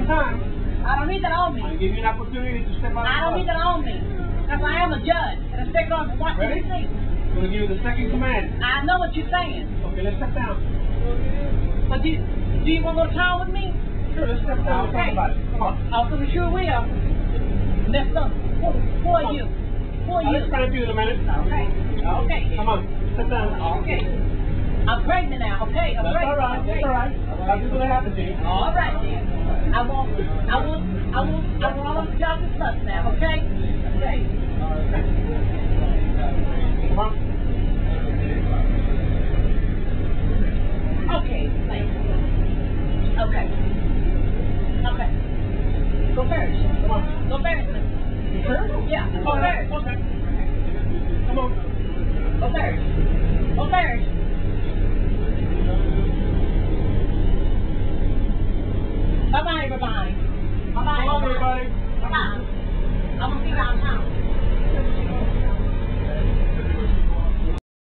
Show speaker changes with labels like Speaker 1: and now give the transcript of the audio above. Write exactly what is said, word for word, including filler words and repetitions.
Speaker 1: second time.
Speaker 2: I don't need that on me.
Speaker 1: I give you an opportunity to step out of the
Speaker 2: I don't need that on me. Because I am a judge. And I stick on watching
Speaker 1: Ready?
Speaker 2: these things.
Speaker 1: I'm going to give you the second command.
Speaker 2: I know what you're saying.
Speaker 1: Okay, let's step down.
Speaker 2: But do, do you want to go to town with me?
Speaker 1: Sure, let's step down.
Speaker 2: Okay.
Speaker 1: Talk about it. Come on.
Speaker 2: Oh, so we sure will. Next up. Who, who are you? Who are
Speaker 1: I'll
Speaker 2: you?
Speaker 1: explain to you in a minute.
Speaker 2: Okay. Okay.
Speaker 1: Come on. Step down.
Speaker 2: Okay. I'm pregnant now. Okay. I'm
Speaker 1: That's
Speaker 2: pregnant.
Speaker 1: all right.
Speaker 2: Okay.
Speaker 1: That's all right. Nothing's going to happen to you.
Speaker 2: All right then. I want, I want, I want, I want all of the